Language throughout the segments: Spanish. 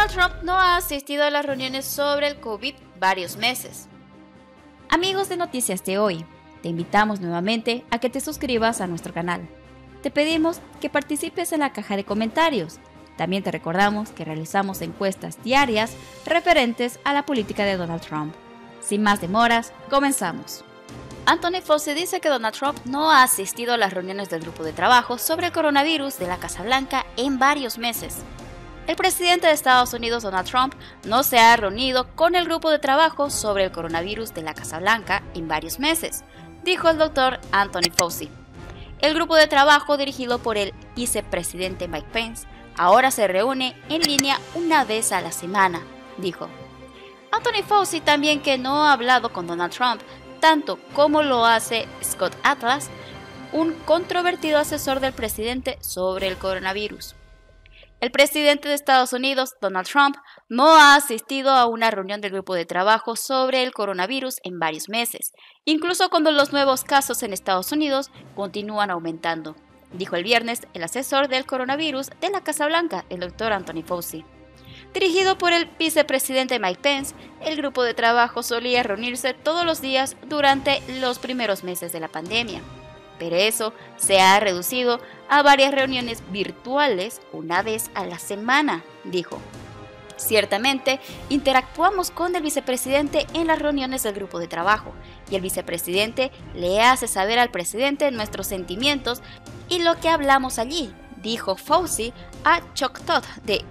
Donald Trump no ha asistido a las reuniones sobre el COVID varios meses. Amigos de Noticias de Hoy, te invitamos nuevamente a que te suscribas a nuestro canal. Te pedimos que participes en la caja de comentarios. También te recordamos que realizamos encuestas diarias referentes a la política de Donald Trump. Sin más demoras, comenzamos. Anthony Fauci dice que Donald Trump no ha asistido a las reuniones del grupo de trabajo sobre el coronavirus de la Casa Blanca en varios meses. El presidente de Estados Unidos, Donald Trump, no se ha reunido con el grupo de trabajo sobre el coronavirus de la Casa Blanca en varios meses, dijo el doctor Anthony Fauci. El grupo de trabajo dirigido por el vicepresidente Mike Pence ahora se reúne en línea una vez a la semana, dijo. Anthony Fauci también que no ha hablado con Donald Trump tanto como lo hace Scott Atlas, un controvertido asesor del presidente sobre el coronavirus. El presidente de Estados Unidos, Donald Trump, no ha asistido a una reunión del grupo de trabajo sobre el coronavirus en varios meses, incluso cuando los nuevos casos en Estados Unidos continúan aumentando, dijo el viernes el asesor del coronavirus de la Casa Blanca, el doctor Anthony Fauci. Dirigido por el vicepresidente Mike Pence, el grupo de trabajo solía reunirse todos los días durante los primeros meses de la pandemia. Pero eso se ha reducido a varias reuniones virtuales una vez a la semana, dijo. Ciertamente, interactuamos con el vicepresidente en las reuniones del grupo de trabajo y el vicepresidente le hace saber al presidente nuestros sentimientos y lo que hablamos allí, dijo Fauci a Chuck Todd de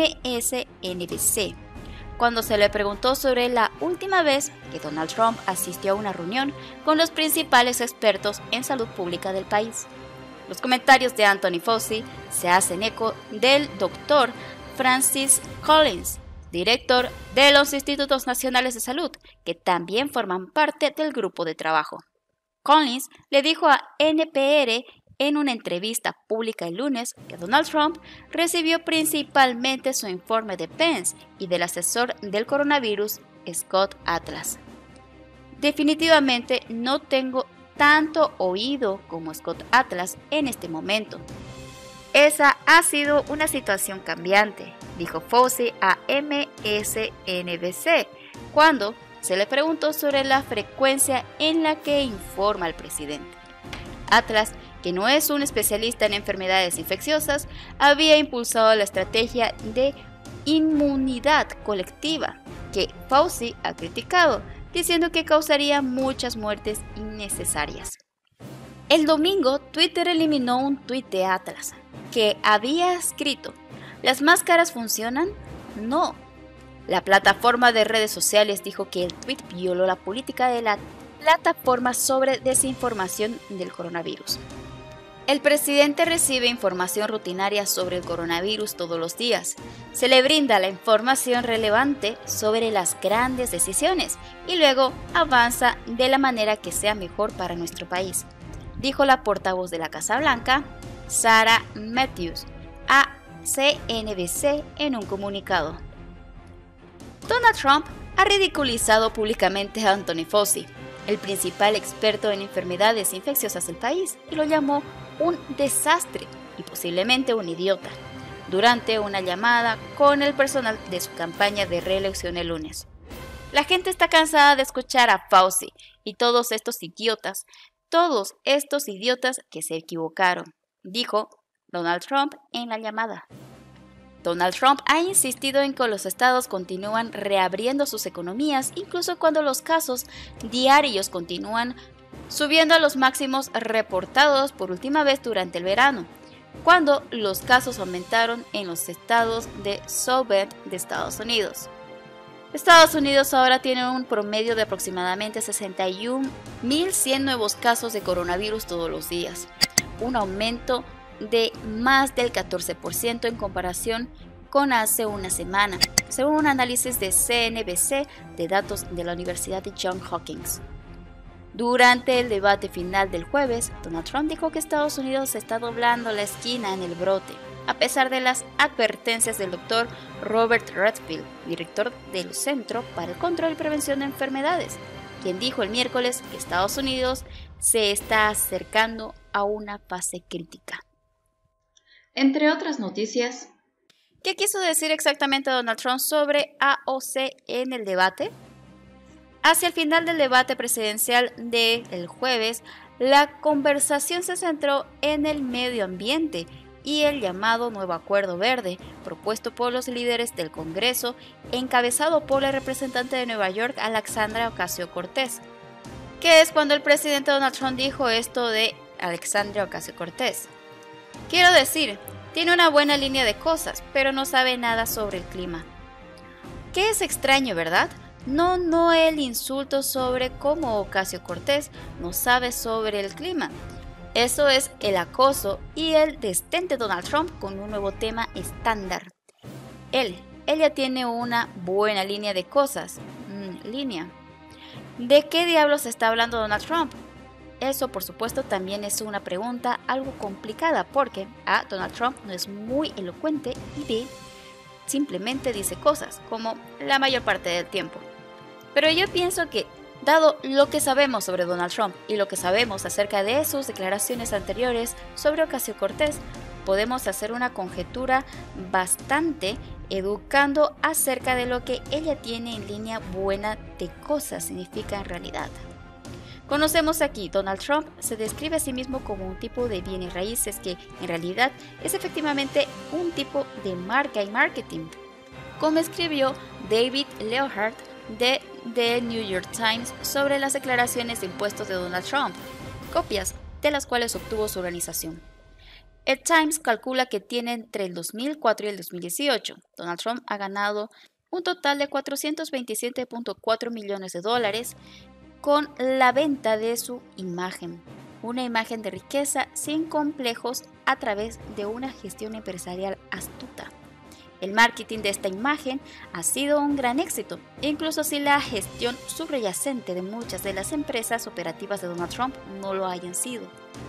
MSNBC. Cuando se le preguntó sobre la última vez que Donald Trump asistió a una reunión con los principales expertos en salud pública del país. Los comentarios de Anthony Fauci se hacen eco del doctor Francis Collins, director de los Institutos Nacionales de Salud, que también forman parte del grupo de trabajo. Collins le dijo a NPR en una entrevista pública el lunes que Donald Trump recibió principalmente su informe de Pence y del asesor del coronavirus, Scott Atlas. Definitivamente no tengo tanto oído como Scott Atlas en este momento. Esa ha sido una situación cambiante, dijo Fauci a MSNBC, cuando se le preguntó sobre la frecuencia en la que informa al presidente. Atlas, que no es un especialista en enfermedades infecciosas, había impulsado la estrategia de inmunidad colectiva, que Fauci ha criticado, diciendo que causaría muchas muertes innecesarias. El domingo, Twitter eliminó un tuit de Atlas, que había escrito: ¿las máscaras funcionan? No. La plataforma de redes sociales dijo que el tuit violó la política de la plataforma sobre desinformación del coronavirus. El presidente recibe información rutinaria sobre el coronavirus todos los días. Se le brinda la información relevante sobre las grandes decisiones y luego avanza de la manera que sea mejor para nuestro país, dijo la portavoz de la Casa Blanca, Sarah Matthews, a CNBC en un comunicado. Donald Trump ha ridiculizado públicamente a Anthony Fauci, el principal experto en enfermedades infecciosas del país, y lo llamó un desastre y posiblemente un idiota, durante una llamada con el personal de su campaña de reelección el lunes. La gente está cansada de escuchar a Fauci y todos estos idiotas que se equivocaron, dijo Donald Trump en la llamada. Donald Trump ha insistido en que los estados continúan reabriendo sus economías, incluso cuando los casos diarios continúan subiendo a los máximos reportados por última vez durante el verano, cuando los casos aumentaron en los estados de Southern de Estados Unidos. Estados Unidos ahora tiene un promedio de aproximadamente 61.100 nuevos casos de coronavirus todos los días, un aumento de más del 14% en comparación con hace una semana, según un análisis de CNBC de datos de la Universidad de Johns Hopkins. Durante el debate final del jueves, Donald Trump dijo que Estados Unidos está doblando la esquina en el brote, a pesar de las advertencias del doctor Robert Redfield, director del Centro para el Control y Prevención de Enfermedades, quien dijo el miércoles que Estados Unidos se está acercando a una fase crítica. Entre otras noticias, ¿Qué quiso decir exactamente Donald Trump sobre AOC en el debate? Hacia el final del debate presidencial del jueves, la conversación se centró en el medio ambiente y el llamado Nuevo Acuerdo Verde, propuesto por los líderes del Congreso, encabezado por la representante de Nueva York, Alexandria Ocasio-Cortez. ¿Qué es cuando el presidente Donald Trump dijo esto de Alexandria Ocasio-Cortez? Quiero decir, tiene una buena línea de cosas, pero no sabe nada sobre el clima. ¿Qué es extraño, verdad? No el insulto sobre cómo Ocasio-Cortez no sabe sobre el clima. Eso es el acoso y el desdén de Donald Trump con un nuevo tema estándar. Ella tiene una buena línea de cosas. Línea. ¿De qué diablos está hablando Donald Trump? Eso, por supuesto, también es una pregunta algo complicada porque A, Donald Trump no es muy elocuente y B, simplemente dice cosas, como la mayor parte del tiempo. Pero yo pienso que, dado lo que sabemos sobre Donald Trump y lo que sabemos acerca de sus declaraciones anteriores sobre Ocasio-Cortez, podemos hacer una conjetura bastante educando acerca de lo que ella tiene en línea buena de cosas significa en realidad. Conocemos aquí, Donald Trump se describe a sí mismo como un tipo de bienes raíces que en realidad es efectivamente un tipo de marca y marketing. Como escribió David Leonhardt de The New York Times sobre las declaraciones de impuestos de Donald Trump, copias de las cuales obtuvo su organización. El Times calcula que tiene entre el 2004 y el 2018, Donald Trump ha ganado un total de $427.4 millones con la venta de su imagen, una imagen de riqueza sin complejos a través de una gestión empresarial astuta. El marketing de esta imagen ha sido un gran éxito, incluso si la gestión subyacente de muchas de las empresas operativas de Donald Trump no lo hayan sido.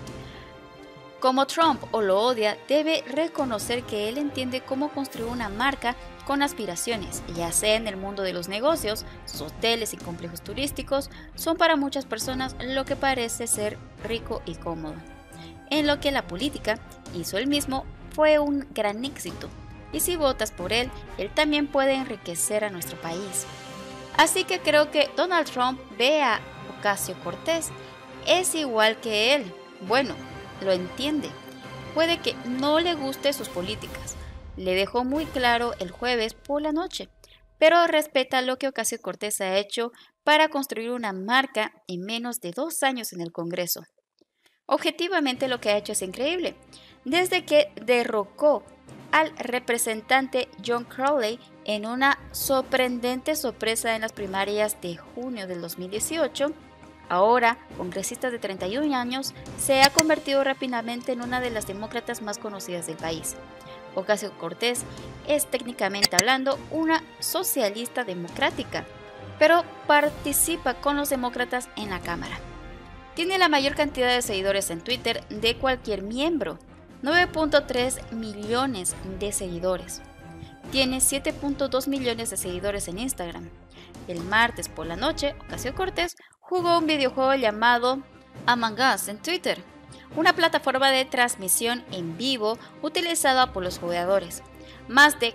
Como Trump o lo odia, debe reconocer que él entiende cómo construir una marca con aspiraciones, ya sea en el mundo de los negocios, sus hoteles y complejos turísticos son para muchas personas lo que parece ser rico y cómodo. En lo que la política hizo él mismo fue un gran éxito, y si votas por él, él también puede enriquecer a nuestro país. Así que creo que Donald Trump ve a Ocasio-Cortez, es igual que él. Bueno, lo entiende. Puede que no le guste sus políticas. Le dejó muy claro el jueves por la noche, pero respeta lo que Ocasio-Cortez ha hecho para construir una marca en menos de 2 años en el Congreso. Objetivamente lo que ha hecho es increíble. Desde que derrocó al representante John Crowley en una sorprendente sorpresa en las primarias de junio del 2018, ahora, congresista de 31 años, se ha convertido rápidamente en una de las demócratas más conocidas del país. Ocasio-Cortez es técnicamente hablando una socialista democrática, pero participa con los demócratas en la Cámara. Tiene la mayor cantidad de seguidores en Twitter de cualquier miembro, 9.3 millones de seguidores. Tiene 7.2 millones de seguidores en Instagram. El martes por la noche, Ocasio-Cortez jugó un videojuego llamado Among Us en Twitter, una plataforma de transmisión en vivo utilizada por los jugadores. Más de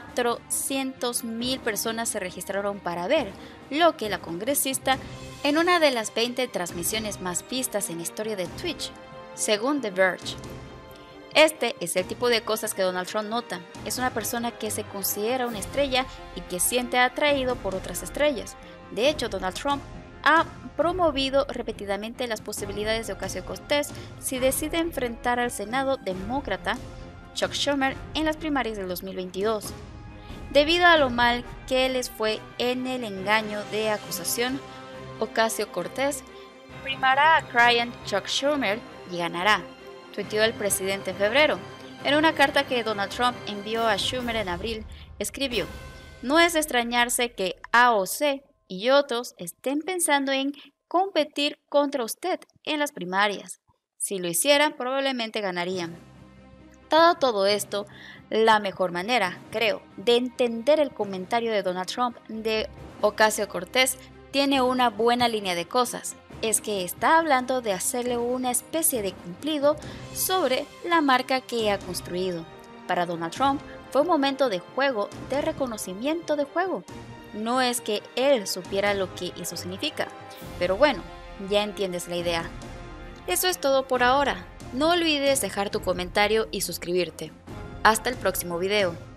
400,000 personas se registraron para ver lo que la congresista en una de las 20 transmisiones más vistas en la historia de Twitch, según The Verge. Este es el tipo de cosas que Donald Trump nota. Es una persona que se considera una estrella y que siente atraído por otras estrellas. De hecho, Donald Trump ha promovido repetidamente las posibilidades de Ocasio-Cortez si decide enfrentar al Senado demócrata Chuck Schumer en las primarias del 2022. Debido a lo mal que les fue en el engaño de acusación, Ocasio-Cortez primará a Ryan Chuck Schumer y ganará, tuiteó el presidente en febrero. En una carta que Donald Trump envió a Schumer en abril, escribió: "No es de extrañarse que AOC y otros estén pensando en competir contra usted en las primarias. Si lo hicieran, probablemente ganarían". Dado todo esto, la mejor manera, creo, de entender el comentario de Donald Trump de Ocasio-Cortez tiene una buena línea de cosas. Es que está hablando de hacerle una especie de cumplido sobre la marca que ha construido. Para Donald Trump fue un momento de juego, de reconocimiento de juego. No es que él supiera lo que eso significa, pero bueno, ya entiendes la idea. Eso es todo por ahora. No olvides dejar tu comentario y suscribirte. Hasta el próximo video.